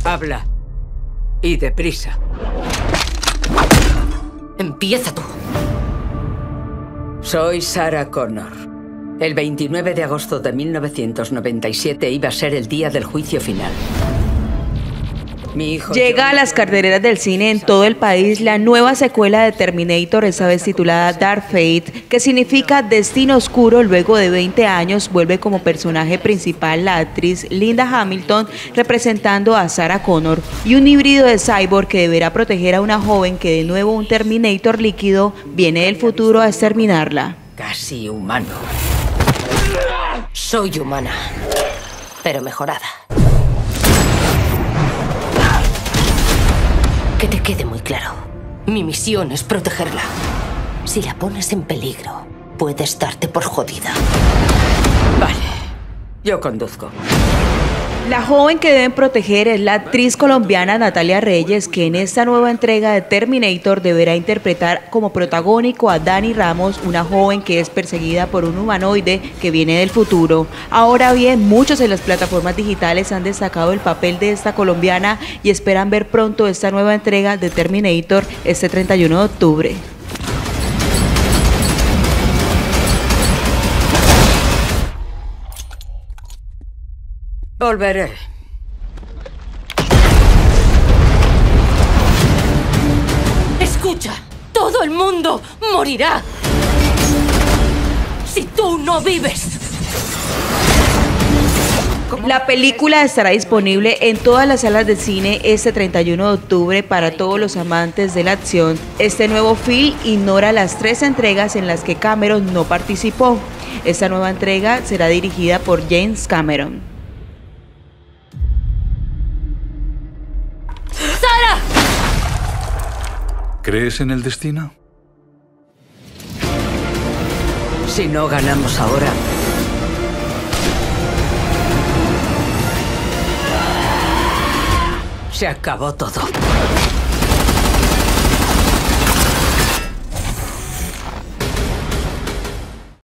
Habla. Y deprisa. Empieza tú. Soy Sarah Connor. El 29 de agosto de 1997 iba a ser el día del juicio final. Mi hijo Llega a las carteleras del cine en todo el país la nueva secuela de Terminator, esta vez titulada Dark Fate, que significa Destino Oscuro. Luego de 20 años vuelve como personaje principal la actriz Linda Hamilton, representando a Sarah Connor, y un híbrido de cyborg que deberá proteger a una joven que de nuevo un Terminator líquido viene del futuro a exterminarla. Casi humano. Soy humana, pero mejorada. Que te quede muy claro. Mi misión es protegerla. Si la pones en peligro, puedes darte por jodida. Vale, yo conduzco. La joven que deben proteger es la actriz colombiana Natalia Reyes, que en esta nueva entrega de Terminator deberá interpretar como protagónico a Dani Ramos, una joven que es perseguida por un humanoide que viene del futuro. Ahora bien, muchos en las plataformas digitales han destacado el papel de esta colombiana y esperan ver pronto esta nueva entrega de Terminator este 31 de octubre. Volveré. Escucha, todo el mundo morirá si tú no vives. La película estará disponible en todas las salas de cine este 31 de octubre para todos los amantes de la acción. Este nuevo film ignora las 3 entregas en las que Cameron no participó. Esta nueva entrega será dirigida por James Cameron. ¡Sara! ¿Crees en el destino? Si no ganamos ahora, se acabó todo.